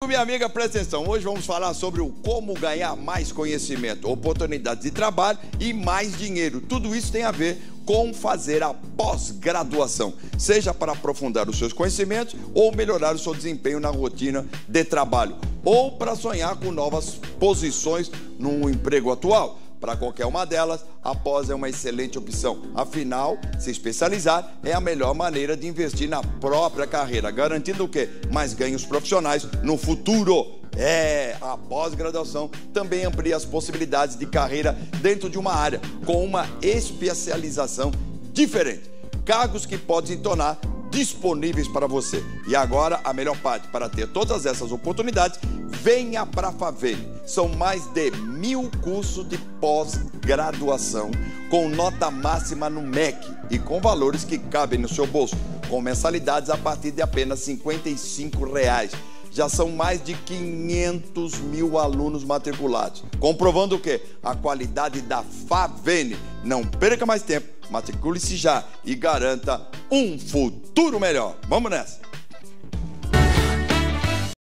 minha amiga, presta atenção. Hoje vamos falar sobre o como ganhar mais conhecimento, oportunidades de trabalho e mais dinheiro. Tudo isso tem a ver com fazer a pós-graduação, seja para aprofundar os seus conhecimentos ou melhorar o seu desempenho na rotina de trabalho, ou para sonhar com novas posições no emprego atual. Para qualquer uma delas, a pós é uma excelente opção. Afinal, se especializar é a melhor maneira de investir na própria carreira, garantindo o quê? Mais ganhos profissionais no futuro. A pós-graduação também amplia as possibilidades de carreira dentro de uma área, com uma especialização diferente. Cargos que podem se tornar disponíveis para você. E agora, a melhor parte, para ter todas essas oportunidades, venha para a Favene. São mais de 1000 cursos de pós-graduação com nota máxima no MEC e com valores que cabem no seu bolso, com mensalidades a partir de apenas R$ 55. Já são mais de 500 mil alunos matriculados, comprovando o quê? A qualidade da Favene. Não perca mais tempo, matricule-se já e garanta um futuro melhor. Vamos nessa!